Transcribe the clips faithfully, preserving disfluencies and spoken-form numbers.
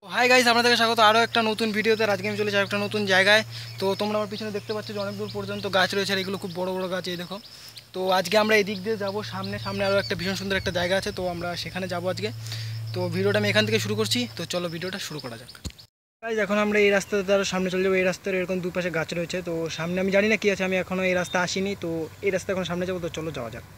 Hi guys, আপনাদেরকে স্বাগত আরও একটা নতুন ভিডিওতে। আজকে আমি চলেছি একটা নতুন জায়গায়। তো তোমরা আমার পিছনে দেখতে পাচ্ছ যে অনেক দূর পর্যন্ত গাছ রয়েছে, আর এগুলো খুব বড় বড় গাছ, এই দেখো। তো আজকে আমরা এদিক দিয়ে যাবো, সামনে সামনে আরও একটা ভীষণ সুন্দর একটা জায়গা আছে, তো আমরা সেখানে যাবো আজকে। তো ভিডিওটা আমি এখান থেকে শুরু করছি, তো চলো ভিডিওটা শুরু করা যাক। গাইস, এখন আমরা এই রাস্তাতে আরও সামনে চলে যাবো। এই রাস্তার এরকম দুপাশে গাছ রয়েছে, তো সামনে আমি জানি না কী আছে, আমি এখনও এই রাস্তা আসিনি, তো এই রাস্তা এখন সামনে যাবো, তো চলো যাওয়া যাক।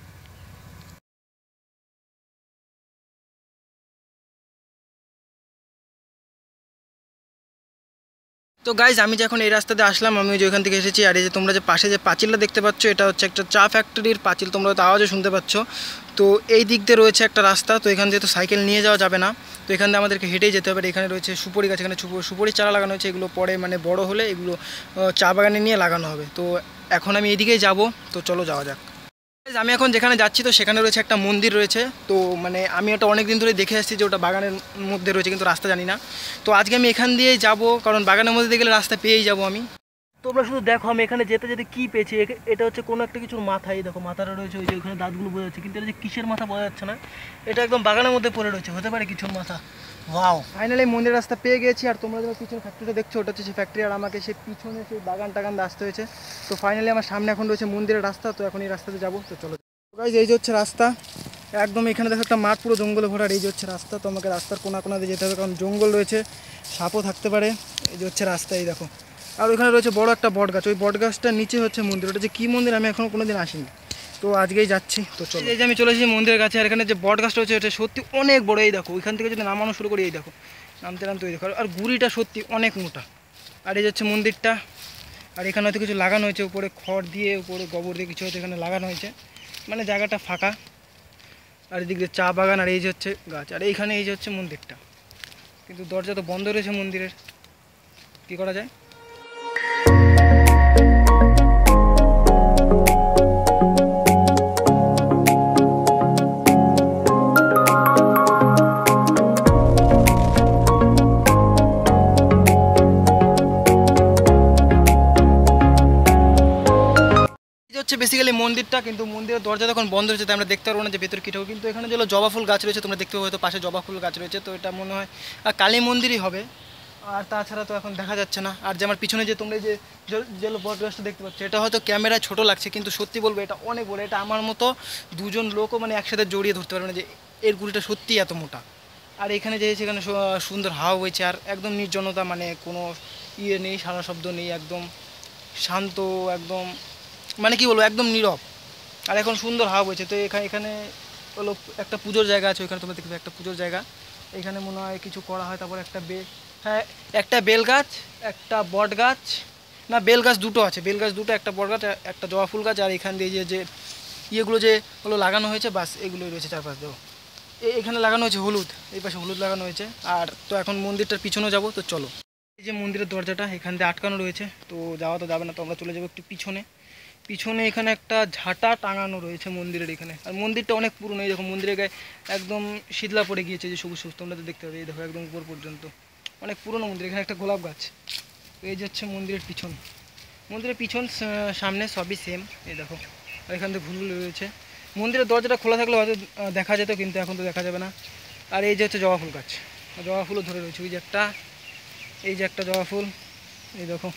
তো গাইজ, আমি যখন এই রাস্তাতে আসলাম, আমি যে ওইখান থেকে এসেছি, আর এই যে তোমরা যে পাশে যে পাঁচিলটা দেখতে পাচ্ছ, এটা হচ্ছে একটা চা ফ্যাক্টরির পাঁচিল, তোমরা তো আওয়াজও শুনতে পাচ্ছ। তো এই দিক দিয়ে রয়েছে একটা রাস্তা, তো এখান দিয়ে তো সাইকেল নিয়ে যাওয়া যাবে না, তো এখান দিয়ে আমাদেরকে হেঁটেই যেতে হবে। এখানে রয়েছে সুপারি গাছ, এখানে সুপারি চারা লাগানো হয়েছে, এগুলো পরে মানে বড় হলে এগুলো চা বাগানে নিয়ে লাগানো হবে। তো এখন আমি এইদিকেই যাব, তো চলো যাওয়া যাক। আমি এখন যেখানে যাচ্ছি, তো সেখানে রয়েছে একটা মন্দির রয়েছে। তো মানে আমি ওটা অনেক দিন ধরে দেখে আসছি যে ওটা বাগানের মধ্যে রয়েছে, কিন্তু রাস্তা জানি না। তো আজকে আমি এখান দিয়েই যাব, কারণ বাগানের মধ্যে দিয়ে গেলে রাস্তা পেয়েই যাব আমি। তোমরা শুধু দেখো আমি এখানে যেতে যেতে কী পেয়েছি। এটা হচ্ছে কোনো একটা কিছুর মাথা, এই দেখো মাথাটা রয়েছে, ওই যে ওখানে দাঁতগুলো বোঝা যাচ্ছে, কিন্তু এটা যে কিসের মাথা বোঝা যাচ্ছে না। এটা একদম বাগানের মধ্যে পড়ে রয়েছে, হতে পারে কিছুর মাথা। ওয়াও, ফাইনালি মন্দির রাস্তা পেয়ে গেছি। আর তোমরা যখন পিছনে ফ্যাক্টরিটা দেখছো, ওটা হচ্ছে সেই ফ্যাক্টরি, আর আমাকে সেই পিছনে সেই বাগান টাগান আসতে হয়েছে। তো ফাইনালি আমার সামনে এখন রয়েছে মন্দিরের রাস্তা, তো এখন এই রাস্তাতে যাবো, তো চলো গাইজ। এই যে হচ্ছে রাস্তা, একদম এখানে দেখো একটা মাঠ পুরো জঙ্গলে ভরার। এই যে হচ্ছে রাস্তা, তো আমাকে রাস্তার কোনা কোনা দিয়ে যেতে হবে, কারণ জঙ্গল রয়েছে, সাপও থাকতে পারে। এই যে হচ্ছে রাস্তা, এই দেখো। আর ওইখানে রয়েছে বড় একটা বট গাছ, ওই বট গাছটার নিচে হচ্ছে মন্দির। ওটা যে কী মন্দির আমি এখনও কোনো দিন আসিনি, তো আজকেই যাচ্ছি। তো চলো, এই যে আমি চলে এসেছি মন্দিরের কাছে, আর এখানে যে বট গাছটা রয়েছে এটা সত্যি অনেক বড়। এই দেখো ওইখান থেকে যদি নামানো শুরু করি, এই দেখো নামতে নামতে ওই দেখো, আর গুড়িটা সত্যি অনেক মোটা। আর এই যে হচ্ছে মন্দিরটা, আর এখানে হয়তো কিছু লাগানো হয়েছে, উপরে খড় দিয়ে উপরে গোবর দিয়ে কিছু হয়তো এখানে লাগানো হয়েছে, মানে জায়গাটা ফাঁকা। আর এদিক দিয়ে চা বাগান, আর এই যে হচ্ছে গাছ, আর এইখানে এই যে হচ্ছে মন্দিরটা, কিন্তু দরজা তো বন্ধ রয়েছে মন্দিরের, কী করা যায়। হচ্ছে বেসিক্যালি মন্দিরটা, কিন্তু মন্দিরের দরজা তখন বন্ধ রয়েছে, তাই আমরা দেখতে পারবো না যে ভেতর কী ঠাকুর। কিন্তু এখানে যেগুলো জবা ফুল গাছ রয়েছে, তোমরা দেখতে পাবো, হয়তো পাশে জবা ফুল গাছ রয়েছে, তো এটা মনে হয় কালী মন্দিরই হবে। আর তাছাড়া তো এখন দেখা যাচ্ছে না। আর যে আমার পিছনে যে তোমরা যে যে বট গাছটা দেখতে পাচ্ছ, এটা হয়তো ক্যামেরায় ছোটো লাগছে, কিন্তু সত্যি বলবো এটা অনেক বড়। এটা আমার মতো দুজন লোকও মানে একসাথে জড়িয়ে ধরতে পারবে না যে এর গুড়িটা সত্যি এত মোটা। আর এখানে যে সেখানে সুন্দর হাওয়া হয়েছে, আর একদম নির্জনতা, মানে কোনো ইয়ে নেই, সারা শব্দ নেই, একদম শান্ত, একদম মানে কি বলবো, একদম নীরব। আর এখন সুন্দর হাওয়া বইছে। তো এখানে এখানে হলো একটা পুজোর জায়গা আছে, ওইখানে তোমরা দেখবে একটা পুজোর জায়গা। এখানে মনে হয় কিছু করা হয়। তারপর একটা বে হ্যাঁ একটা বেল গাছ, একটা বট গাছ, না বেল গাছ দুটো আছে, বেল গাছ দুটো, একটা বট গাছ, একটা জবা ফুল গাছ। আর এখান দিয়ে যে যে ইয়েগুলো যে হলো লাগানো হয়েছে, বাস এগুলোই রয়েছে চারপাশ দিয়েও। এখানে লাগানো হয়েছে হলুদ, এই পাশে হলুদ লাগানো হয়েছে। আর তো এখন মন্দিরটার পিছনেও যাবো, তো চলো। এই যে মন্দিরের দরজাটা এখান দিয়ে আটকানো রয়েছে, তো যাওয়া তো যাবে না, তো আমরা চলে যাবো একটু পিছনে। পিছনে এখানে একটা ঝাঁটা টাঙানো রয়েছে মন্দিরের এখানে। আর মন্দিরটা অনেক পুরনো, এই দেখো মন্দিরের গায়ে একদম শীতলা পড়ে গিয়েছে, যে সবুজ সবুজ তোমরা তো দেখতে পাবে, এই দেখো একদম উপর পর্যন্ত অনেক পুরনো মন্দির। এখানে একটা গোলাপ গাছ। এই যে হচ্ছে মন্দিরের পিছন, মন্দিরের পিছন সামনে সবই সেম, এই দেখো। আর এখান থেকে ভুলভুল রয়েছে। মন্দিরের দরজাটা খোলা থাকলে হয়তো দেখা যেত, কিন্তু এখন তো দেখা যাবে না। আর এই যে হচ্ছে জবা ফুল গাছ, জবা ফুলও ধরে রয়েছে, ওই যে একটা, এই যে একটা জবা ফুল, এই দেখো।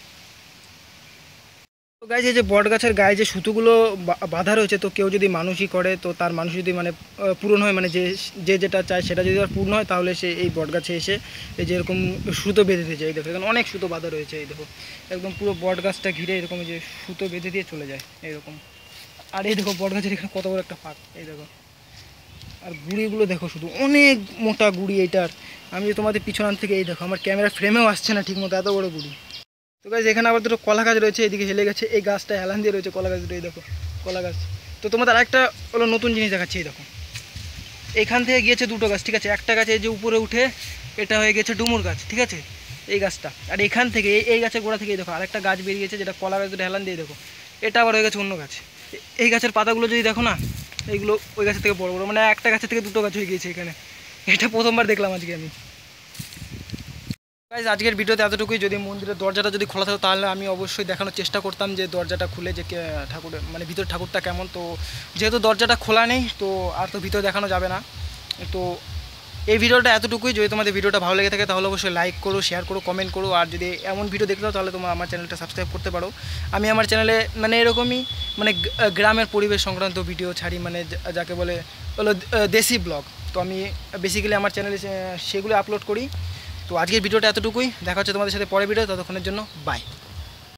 তো গাইজ, এই যে বট গাছের গায়ে যে সুতোগুলো বাঁধা রয়েছে, তো কেউ যদি মানুষই করে, তো তার মানুষ যদি মানে পূরণ হয়, মানে যে যে যেটা চায় সেটা যদি আর পূর্ণ হয়, তাহলে সে এই বট গাছে এসে এই যে এরকম সুতো বেঁধে দিয়েছে। এই দেখো এখানে অনেক সুতো বাঁধা রয়েছে, এই দেখো একদম পুরো বট গাছটা ঘিরে এরকম যে সুতো বেঁধে দিয়ে চলে যায় এরকম। আর এই দেখো বট গাছের এখানে কত বড় একটা ফাঁক, এই দেখো। আর গুঁড়িগুলো দেখো, শুধু অনেক মোটা গুঁড়ি এইটার। আমি তোমাদের পিছন থেকে, এই দেখো আমার ক্যামেরা ফ্রেমেও আসছে না ঠিক মতো, এত বড় গুঁড়ি। তো গাছ, এখানে আবার দুটো কলা গাছ রয়েছে, এদিকে হেলে গেছে, এই গাছটা হেলান দিয়ে রয়েছে, কলা গাছ দুটো, এই দেখো কলা গাছ। তো তোমাদের আরেকটা হলো নতুন জিনিস দেখাচ্ছি, এই দেখো এখান থেকে গিয়েছে দুটো গাছ, ঠিক আছে। একটা গাছ এই যে উপরে উঠে এটা হয়ে গেছে ডুমুর গাছ, ঠিক আছে, এই গাছটা। আর এখান থেকে এই গাছের গোড়া থেকে এই দেখো আরেকটা গাছ বেরিয়েছে, যেটা কলা গাছ দুটো হেলান দিয়ে দেখো, এটা আবার হয়ে গেছে অন্য গাছ। এই গাছের পাতাগুলো যদি দেখো না, এইগুলো ওই গাছের থেকে বড় বড়, মানে একটা গাছের থেকে দুটো গাছ হয়ে গিয়েছে এখানে। এটা প্রথমবার দেখলাম আজকে আমি। গাইজ, আজকের ভিডিওতে এতটুকুই। যদি মন্দিরের দরজাটা যদি খোলা থাকতো, তাহলে আমি অবশ্যই দেখানোর চেষ্টা করতাম যে দরজাটা খুলে যে ঠাকুরের মানে ভিতর ঠাকুরটা কেমন। তো যেহেতু দরজাটা খোলা নেই, তো আর তো ভিতরে দেখানো যাবে না। তো এই ভিডিওটা এতটুকুই। যদি তোমাদের ভিডিওটা ভালো লেগে থাকে তাহলে অবশ্যই লাইক করো, শেয়ার করো, কমেন্ট করো। আর যদি এমন ভিডিও দেখতে চাও তাহলে তোমরা আমার চ্যানেলটা সাবস্ক্রাইব করতে পারো। আমি আমার চ্যানেলে মানে এরকমই মানে গ্রামের পরিবেশ সংক্রান্ত ভিডিও ছাড়ি, মানে যাকে বলে হলো দেশি ব্লগ। তো আমি বেসিক্যালি আমার চ্যানেলে সেগুলো আপলোড করি। তো আজকের ভিডিওটা এতটুকুই, দেখা হচ্ছে তোমাদের সাথে পরের ভিডিও, ততক্ষণের জন্য বাই।